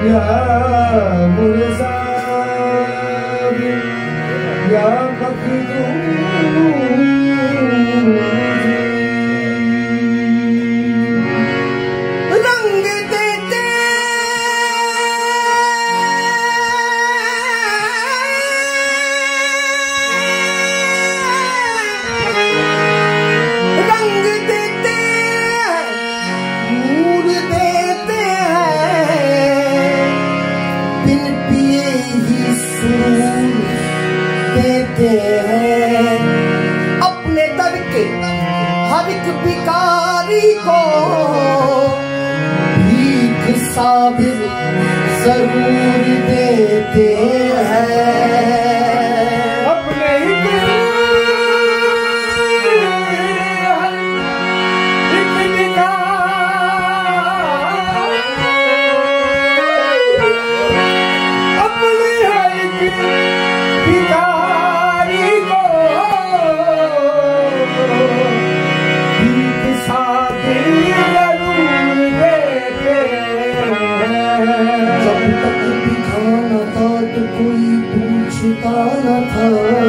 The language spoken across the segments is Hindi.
या मुर्जा या मखदूम रंग देते रंग देते नूर देते हैं बिन पिए ही सुरूर देते हैं अपने दर के हर एक भिखारी को भीख साबिर जरूर देते हैं अपने ही न था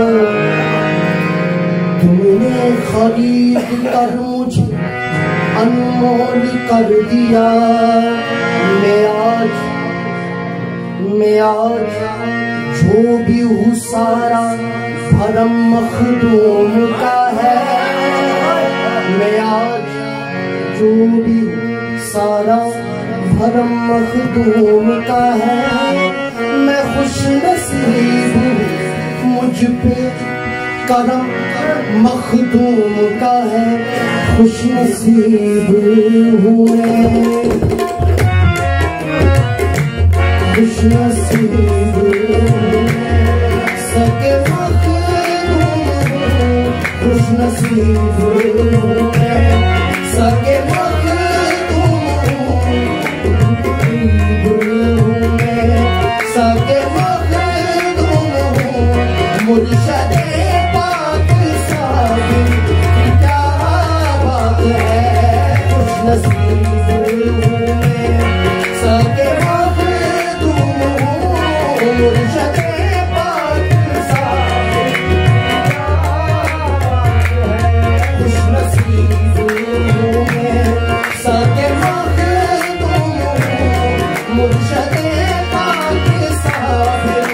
तूने खरीद कर मुझे अनमोल कर दिया मैं आज जो भी हूँ सारा भरम मखदूम का है मैं आज जो भी सारा भरम मखदूम का है मैं खुश नसीब मुझ पे करम मखदूम का है खुश नसीब हूँ मैं खुश नसीब सके मखदूम खुश नसीब हूँ मैं सके मुर्शदे पाक साबिर क्या बात है खुश नसीब हूँ मैं सके मखदूम मुर्शदे पाक साबिर क्या बात है खुश नसीब हूँ मैं सके मखदूम मुर्शदे पाक साबिर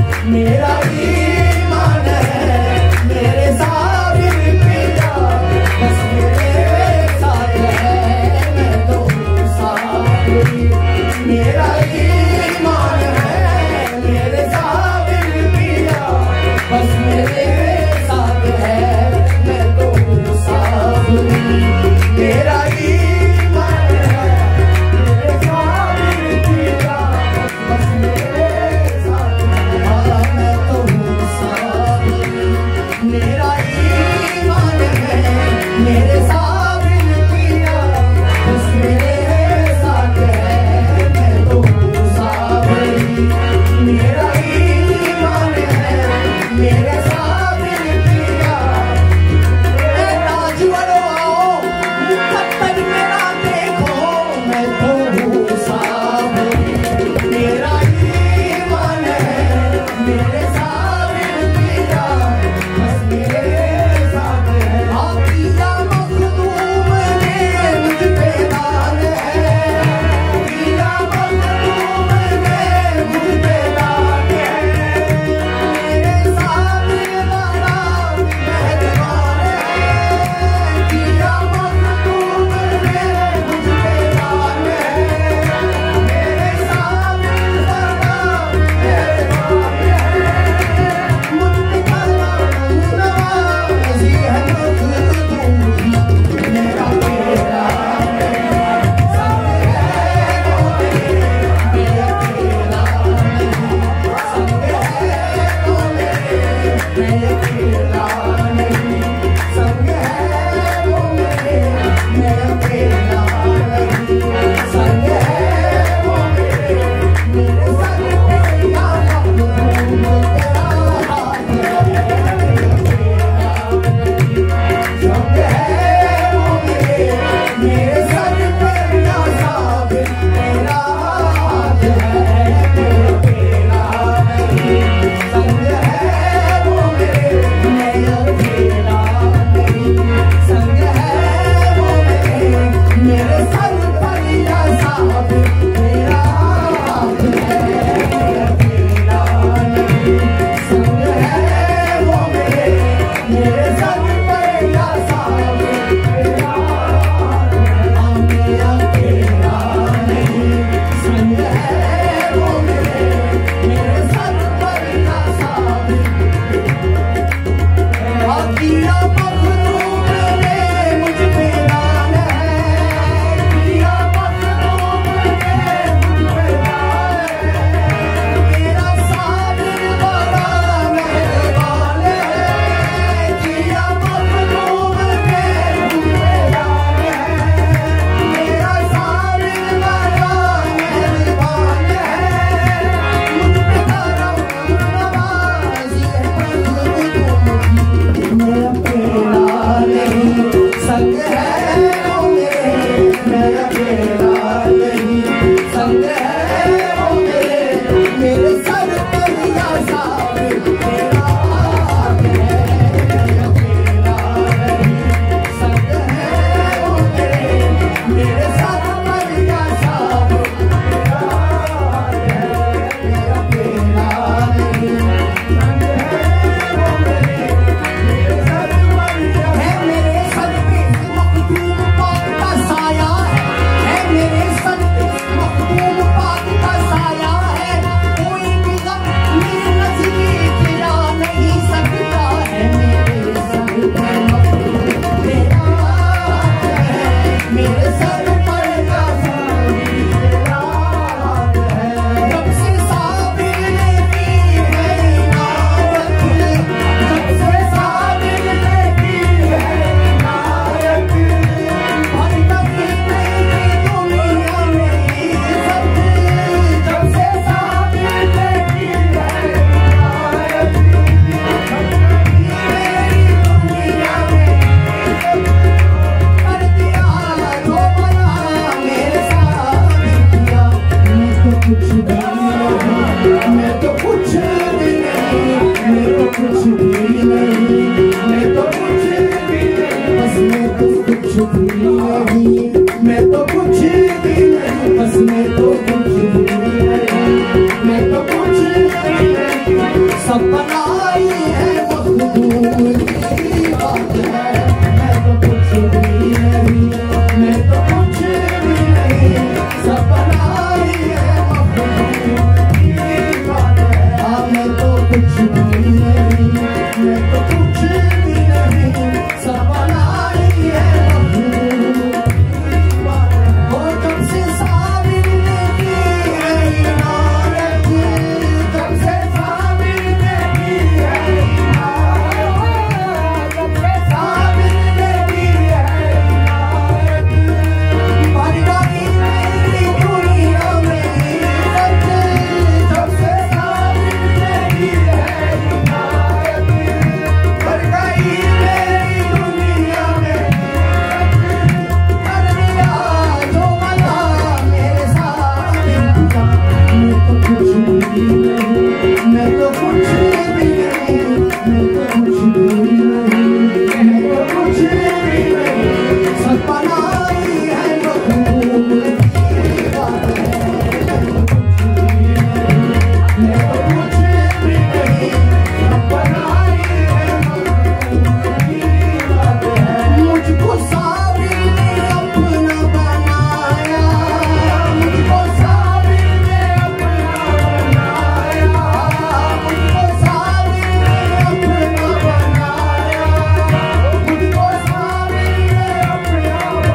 मेरा ईमान है मेरे साबिर पिता, बस मेरे साथ है मैं तो मुसाफिर। मेरा ईमान है मेरे साबिर पिता, बस मेरे साथ है मैं तो मुसाफिर। मेरा ईमान है मेरे साबिर पिता, बस मेरे साथ है मैं तो सब बनाई है मखदूम की बात है। मैं तो कुछ भी नहीं, मैं तो कुछ भी नहीं, सब बनाई है मखदूम की बात है। हाँ मैं तो कुछ भी नहीं, मैं तो कुछ भी नहीं, सब बनाई है मखदूम की बात है। वो जब से साबिर ने की है इनायत, जब से साबिर ने की है इनायत, जब से साबिर ने की है इनायत, बढ़ गई मेरी दुनिया में इज्जत, जब से साबिर ने की है इनायत, बढ़ गई मेरी दुनिया में इज्जत, कर दिया जो वादा मेरे साथ था। मैं तो कुछ भी नहीं, मैं तो कुछ भी नहीं, मैं तो कुछ भी नहीं, मैं तो कुछ भी नहीं, सब बनाई है मखदूम की बात है। मैं तो कुछ भी नहीं, सब बनाई है मखदूम की बात है। मुझको साबिर ने अपना बनाया, मुझको साबिर ने अपना बनाया, मुझको साबिर ने अपना बनाया, मुझको साबिर ने अपना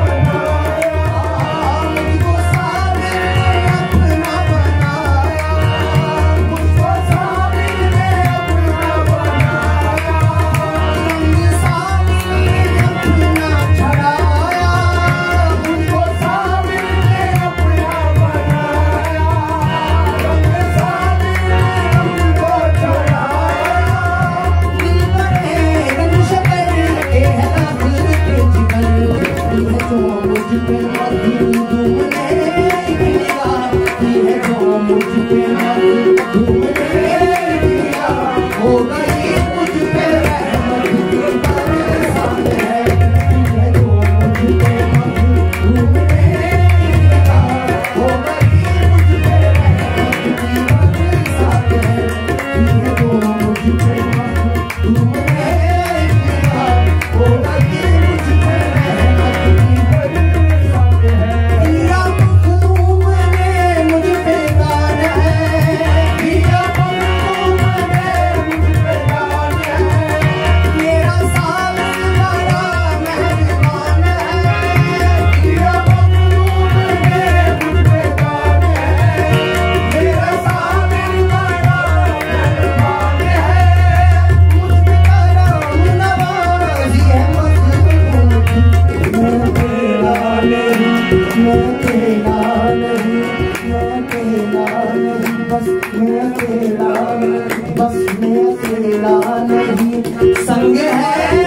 बनाया, मुझको साबिर ने अपना बनाया, मुझको साबिर ने अपना बनाया, रंग साबिर ने अपना चढ़ाया, मुझको साबिर ने अपना बनाया, रंग साबिर ने हमको चढ़ाया। दिल बने रंग शकर के है रंग के जिगर, ये है जो मुझ पे मखदूम ने किया, ये है जो मुझ पे मखदूम ने किया। हो गई मुझ पे रहमत की बरसात है, ये है जो मुझ पे मखदूम ने किया। हो गई मुझ पे रहमत की बरसात है, ये है जो मुझ पे मखदूम ने किया। हो गई मुझ पे रहमत की बरसात है। या मखदूम ने मुझ पे दान है, या मखदूम ने मुझ पे दान है, मेरा साबिर बड़ा मेहरबान है। या मखदूम ने मुझ पे दान है, मेरा साबिर बड़ा मेहरबान है। मुझ पे करम नवाज़ी है मखदूम की। मैं तेरा नहीं, मैं तेरा नहीं, मैं तेरा नहीं, बस मैं तेरा नहीं, बस मैं तेरा नहीं, संग है